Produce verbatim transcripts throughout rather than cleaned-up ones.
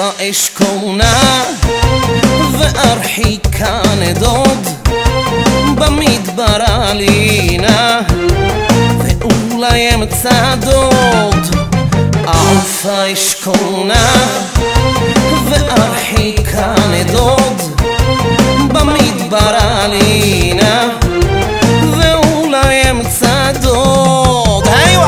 אשכונה וארחיקה נדוד במדבר עלינה ואולי אמצע דוד עפה אשכונה וארחיקה נדוד במדבר עלינה ואולי אמצע דוד היווה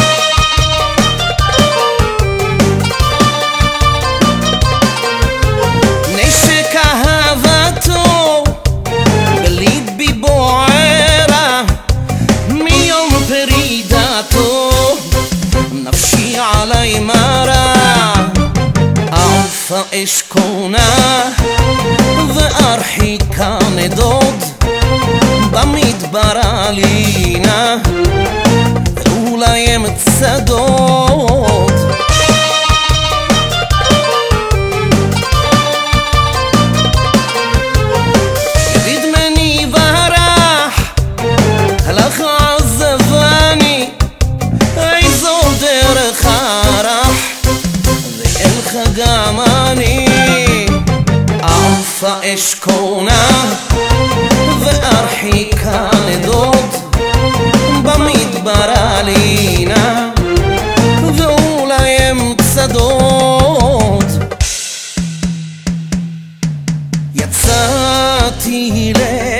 נשק אהבתו בליבי בוערה מיום פרידתו נפשי עלי מרה עפה אשכונה וארחיקה נדוד במדבר עלינה ואולי אמצע דוד ידיד מני ברח הלך עזבני איזו דרך הרח ואלך גם אני עפה אשכונה וארחיקה נדוד במדבר עלינה ואולי אמצע דוד יצאתי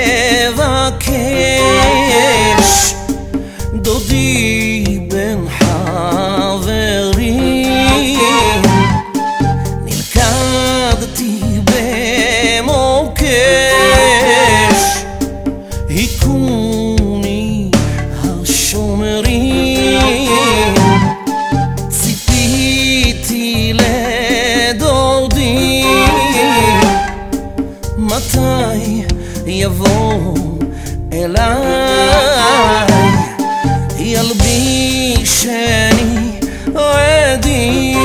לבקש דודי בן חברים נלכדתי במוקש היכוני השומרים ציפיתי לדודי מתי יבוא אליי ילבישני עדי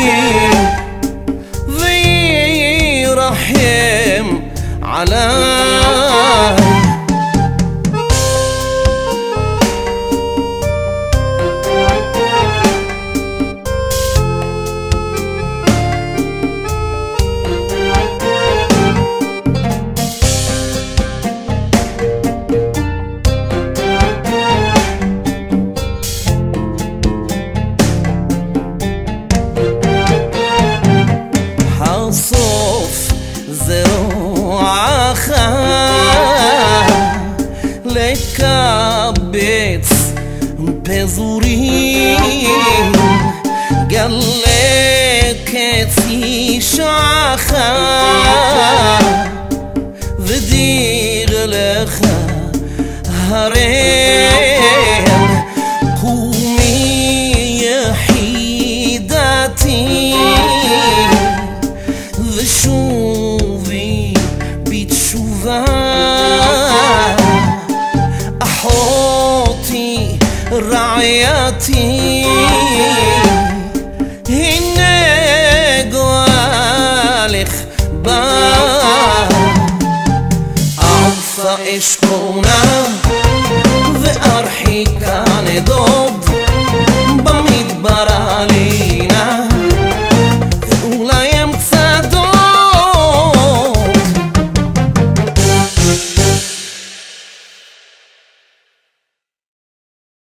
וירחם עליי הסוף זה רועך לקבץ פזורים גלה קצי שחר ודיר לך הרם קומי יחידתי ושובי בתשובה אחותי רעייתי הנה גואלך בא עפה אשכונה וארחיקה נדוד